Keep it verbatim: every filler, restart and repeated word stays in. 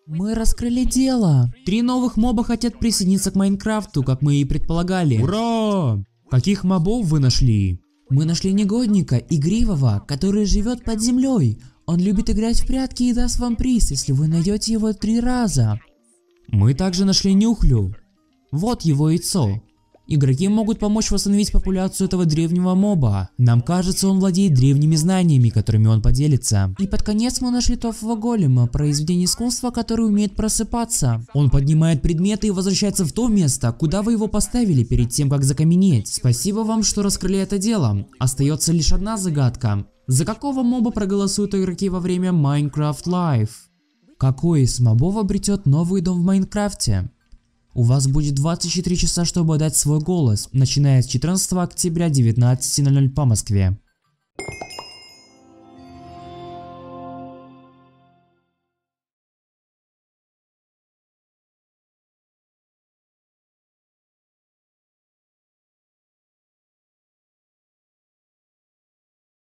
Мы раскрыли дело. Три новых моба хотят присоединиться к Майнкрафту, как мы и предполагали. Ура! Каких мобов вы нашли? Мы нашли негодника, игривого, который живет под землей. Он любит играть в прятки и даст вам приз, если вы найдете его три раза. Мы также нашли Нюхлю. Вот его яйцо. Игроки могут помочь восстановить популяцию этого древнего моба. Нам кажется, он владеет древними знаниями, которыми он поделится. И под конец мы нашли тофового голема, произведение искусства, который умеет просыпаться. Он поднимает предметы и возвращается в то место, куда вы его поставили перед тем, как закаменеть. Спасибо вам, что раскрыли это дело. Остается лишь одна загадка. За какого моба проголосуют игроки во время Minecraft Live? Какой из мобов обретет новый дом в Майнкрафте? У вас будет двадцать четыре часа, чтобы отдать свой голос, начиная с четырнадцатого октября девятнадцати ноль ноль по Москве.